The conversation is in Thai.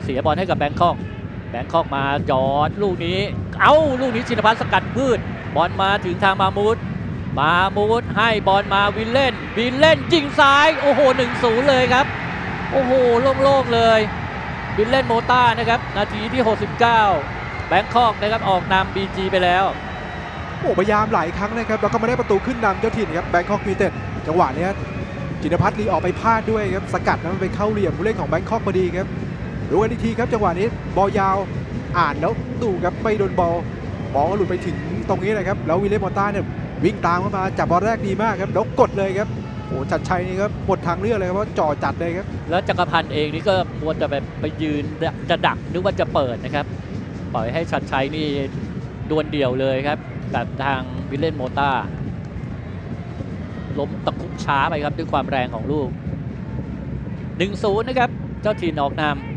สียบอลให้กับแบงคอกมาจอดลูกนี้ลูกนี้ชินภัทรสกัดพืชบอลมาถึงทางมามูดให้บอลมาวิลเล่นยิงซ้ายโอ้โห 1-0 เลยครับโอ้โหโล่งๆเลยวิลเล่นโมต้านะครับนาทีที่69แบงคอกนะครับออกนำ BG ไปแล้วโอ้พยายามหลายครั้งนะครับแล้วก็มาได้ประตูขึ้นนำเจ้าถิ่นครับแบงคอกยูไนเต็ดจังหวะนี้จินภัทรลีออกไปพลาดด้วยครับสกัดนั้นไปเข้าเหลี่ยมผู้เล่นของแบงคอกพอดีครับดูกันอีกทีครับจังหวะนี้บอลยาวอ่านแล้วดูครับไม่โดนบอลก็หลุดไปถึงตรงนี้นะครับแล้ววิลเล่มอต้าเนี่ยวิ่งตามเข้ามาจับบอลแรกดีมากครับแล้วกดเลยครับโอ้ชัดชัยนี่ครับหมดทางเลือกเลยครับเพราะจ่อจัดเลยครับแล้วจักรพันธ์เองนี่ก็มัวแต่ไปยืนจะดักนึกว่าจะเปิดนะครับปล่อยให้ชัดชัยนี่ดวลเดี่ยวเลยครับกับทางวิลเล่นโมต้าล้มตะคุบช้าไปครับด้วยความแรงของลูก 1-0 นะครับเจ้าถิ่นออกนำ